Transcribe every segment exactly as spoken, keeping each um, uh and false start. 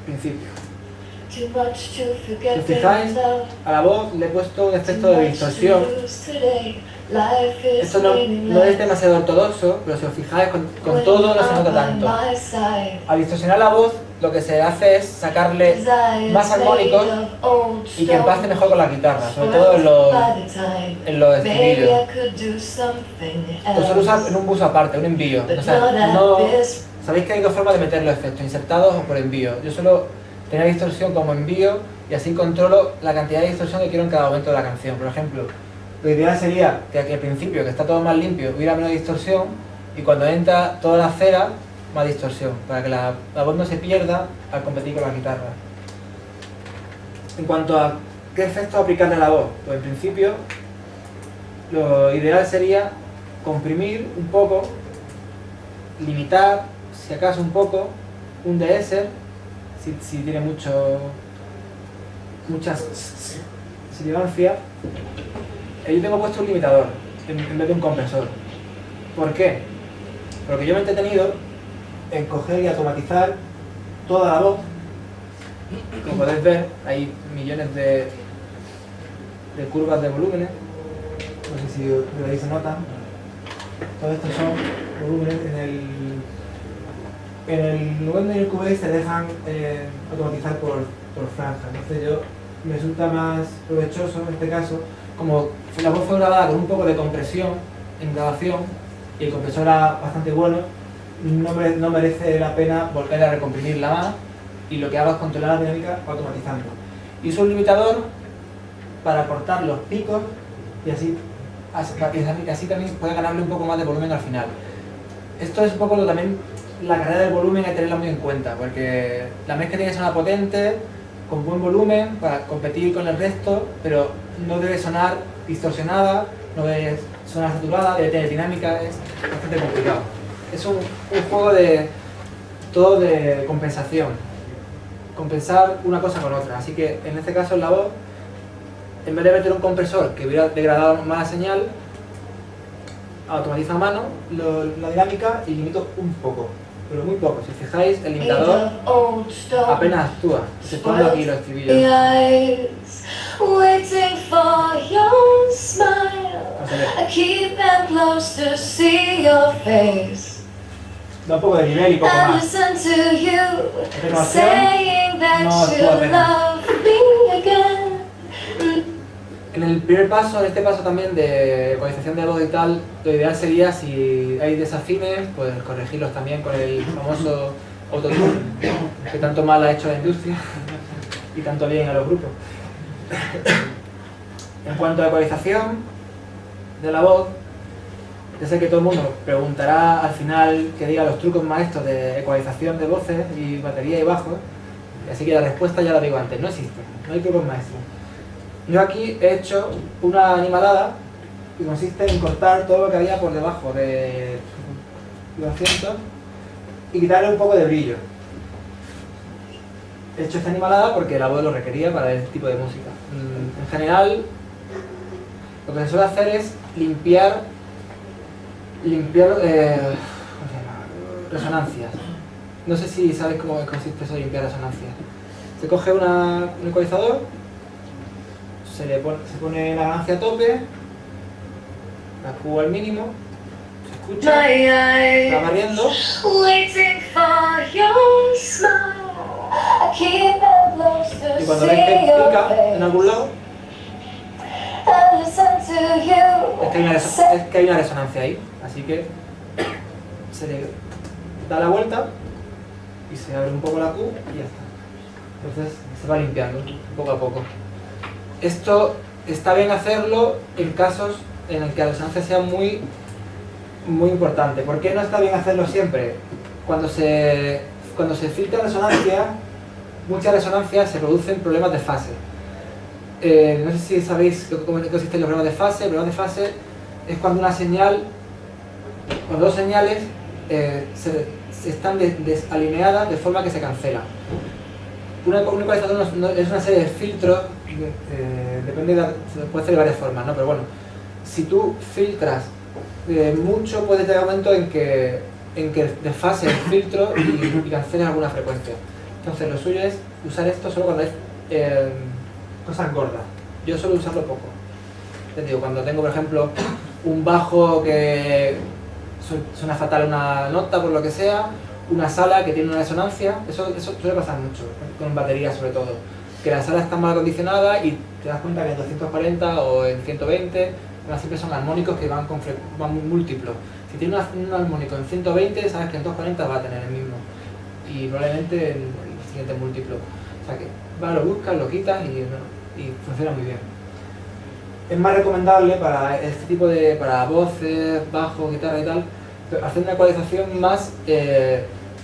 principio. Si os fijáis, a la voz le he puesto un efecto de distorsión. Esto no, no es demasiado ortodoxo, pero si os fijáis, con, con todo no se nota tanto. Al distorsionar la voz, lo que se hace es sacarle más armónicos y que empaste mejor con la guitarra, sobre todo en los, en los estribillos. Lo suelo usar en un bus aparte, un envío. O sea, no, sabéis que hay dos formas de meter los efectos, insertados o por envío. Yo suelo tener distorsión como envío y así controlo la cantidad de distorsión que quiero en cada momento de la canción. Por ejemplo, lo ideal sería que aquí al principio, que está todo más limpio, hubiera menos distorsión y cuando entra toda la cera, más distorsión, para que la, la voz no se pierda al competir con la guitarra. En cuanto a qué efectos aplicarle a la voz, pues en principio lo ideal sería comprimir un poco, limitar, si acaso un poco, un deesser, si, si tiene mucho, muchas sibilancias. Yo tengo puesto un limitador en, en vez de un compresor. ¿Por qué? Porque yo me he entretenido en coger y automatizar toda la voz. Como podéis ver, hay millones de, de curvas de volúmenes. No sé si de ahí se notan. Todos estos son volúmenes. En el, en el Nuendo y el Cubase se dejan eh, automatizar por, por franja. Entonces yo me resulta más provechoso en este caso, como la voz fue grabada con un poco de compresión en grabación y el compresor era bastante bueno, no, mere, no merece la pena volver a recomprimirla más y lo que hago es controlar la dinámica automatizando. Y uso un limitador para cortar los picos y así, así, así también puede ganarle un poco más de volumen al final. Esto es un poco lo, también la carrera del volumen, hay que tenerla muy en cuenta, porque la mezcla tiene que sonar potente, con buen volumen, para competir con el resto, pero no debe sonar distorsionada, no debe sonar saturada, debe tener dinámica, es bastante complicado. Es un, un juego de todo de compensación, compensar una cosa con otra, así que en este caso en la voz, en vez de meter un compresor que hubiera degradado más la señal, automatizo a mano lo, la dinámica y limito un poco, pero muy poco. Si os fijáis, el limitador apenas actúa. Se pone aquí los estribillos. Da un poco de nivel y poco más. Atenuación no actúa apenas. En el primer paso, en este paso también de ecualización de voz y tal, lo ideal sería, si hay desafines, pues corregirlos también con el famoso autotune, que tanto mal ha hecho la industria y tanto bien a los grupos. En cuanto a ecualización de la voz, ya sé que todo el mundo preguntará al final que diga los trucos maestros de ecualización de voces y batería y bajo, así que la respuesta ya la digo antes, no existe, no hay trucos maestros. Yo aquí he hecho una animalada que consiste en cortar todo lo que había por debajo de los asientos y quitarle un poco de brillo. He hecho esta animalada porque la voz lo requería para este tipo de música. En general, lo que se suele hacer es limpiar, limpiar eh, resonancias. No sé si sabéis cómo consiste eso de limpiar resonancias. Se coge una, un ecualizador, Se, le pone, se pone la ganancia a tope, la Q al mínimo, se escucha, va barriendo. Y cuando veis que pica en algún lado, es que, hay una, es que hay una resonancia ahí, así que se le da la vuelta y se abre un poco la Q y ya está. Entonces se va limpiando poco a poco. Esto está bien hacerlo en casos en el que la resonancia sea muy, muy importante. ¿Por qué no está bien hacerlo siempre? Cuando se, cuando se filtra resonancia, muchas resonancias se producen problemas de fase. Eh, no sé si sabéis cómo existen los problemas de fase. El problema de fase es cuando una señal, cuando dos señales eh, se, se están des, desalineadas de forma que se cancelan. Una, un ecualizador no, no, es una serie de filtros, eh, depende de, se puede hacer de varias formas, ¿no? Pero bueno, si tú filtras eh, mucho, puede llegar un momento en que, en que desfase el filtro y, y canceles alguna frecuencia. Entonces lo suyo es usar esto solo cuando es eh, cosas gordas. Yo suelo usarlo poco. Te digo, cuando tengo, por ejemplo, un bajo que suena fatal una nota por lo que sea, una sala que tiene una resonancia, eso, eso suele pasar mucho, con baterías sobre todo, que la sala está mal acondicionada y te das cuenta que en doscientos cuarenta o en ciento veinte siempre son armónicos que van, con van múltiplos. Si tiene un armónico en ciento veinte, sabes que en doscientos cuarenta va a tener el mismo y probablemente el, el siguiente múltiplo. O sea que va, lo buscas, lo quitas y, y funciona muy bien. Es más recomendable para este tipo de, para voces, bajo, guitarra y tal, hacer una ecualización más eh,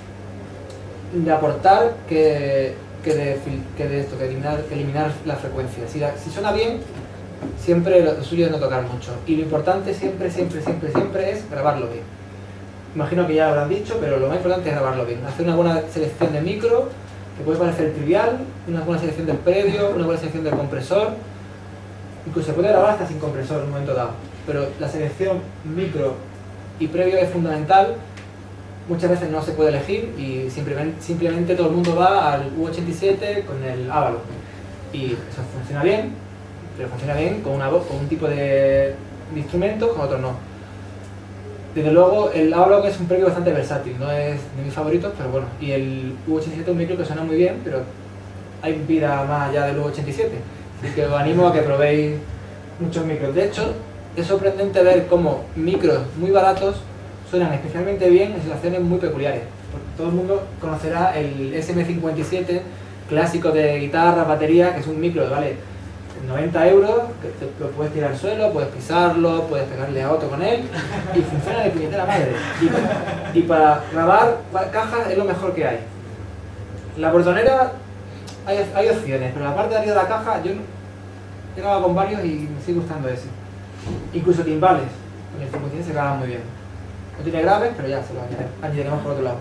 de aportar que, que, de, que de esto, que eliminar, que eliminar la frecuencia. Si, la, si suena bien, siempre lo, lo suyo es no tocar mucho. Y lo importante siempre, siempre, siempre, siempre es grabarlo bien. Imagino que ya lo habrán dicho, pero lo más importante es grabarlo bien. Hacer una buena selección de micro, que puede parecer trivial, una buena selección del previo, una buena selección del compresor. Incluso se puede grabar hasta sin compresor en un momento dado. Pero la selección micro y previo es fundamental. Muchas veces no se puede elegir y simplemente, simplemente todo el mundo va al U ochenta y siete con el Avalon. Y eso funciona bien, pero funciona bien con, una voz, con un tipo de, de instrumentos, con otros no. Desde luego, el Avalon es un previo bastante versátil, no es de mis favoritos, pero bueno. Y el U ochenta y siete es un micro que suena muy bien, pero hay vida más allá del U ochenta y siete. Así que os animo a que probéis muchos micros. De hecho, es sorprendente ver cómo micros muy baratos suenan especialmente bien en situaciones muy peculiares. Porque todo el mundo conocerá el S M cincuenta y siete, clásico de guitarra, batería, que es un micro, ¿vale? noventa euros, que te, lo puedes tirar al suelo, puedes pisarlo, puedes pegarle a otro con él y funciona de puñetera madre. Y, y para grabar cajas es lo mejor que hay. La botonera hay, hay opciones, pero la parte de arriba de la caja yo he grabado con varios y me sigue gustando ese. Incluso timbales, con el cincuenta y siete se graban muy bien. No tiene graves, pero ya se lo añadiremos por otro lado.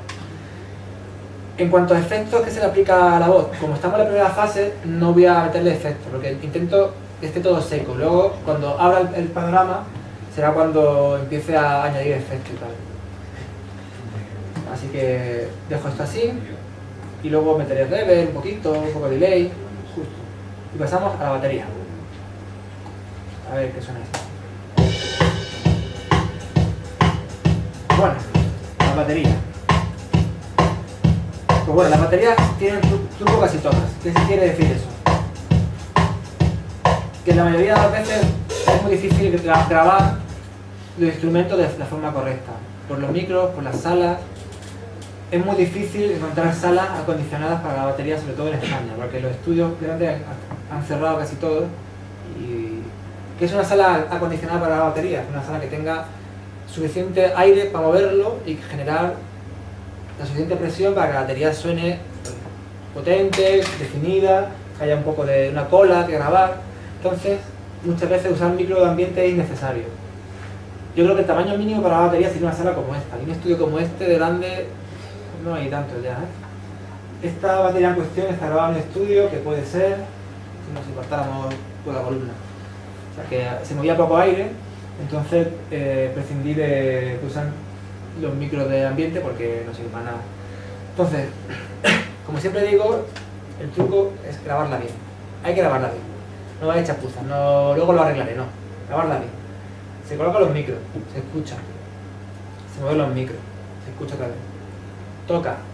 En cuanto a efectos que se le aplica a la voz, como estamos en la primera fase, no voy a meterle efectos, porque intento que esté todo seco. Luego, cuando abra el, el panorama, será cuando empiece a añadir efectos y tal. Así que dejo esto así, y luego meteré reverb un poquito, un poco de delay, justo. Y pasamos a la batería. A ver qué suena esto. Bueno, la batería. Pues bueno, las baterías tienen truco casi todas. ¿Qué se quiere decir eso? Que la mayoría de las veces es muy difícil grabar los instrumentos de la forma correcta. Por los micros, por las salas. Es muy difícil encontrar salas acondicionadas para la batería, sobre todo en España, porque los estudios grandes han cerrado casi todos. Y ¿qué es una sala acondicionada para la batería? Es una sala que tenga suficiente aire para moverlo y generar la suficiente presión para que la batería suene potente, definida, que haya un poco de una cola que grabar. Entonces, muchas veces usar micro de ambiente es innecesario. Yo creo que el tamaño mínimo para la batería sería una sala como esta. Y un estudio como este de grande no hay tanto ya, ¿eh? Esta batería en cuestión está grabada en un estudio que puede ser, si nos importáramos por la columna. O sea que se movía poco aire, entonces eh, prescindí de, de usar los micros de ambiente porque no sirven para nada. Entonces, como siempre digo, el truco es grabarla bien. Hay que grabarla bien. No vais a echar chapuzas, no, luego lo arreglaré, no. Grabarla bien. Se colocan los micros, se escucha. Se mueven los micros, se escucha otra vez. Toca.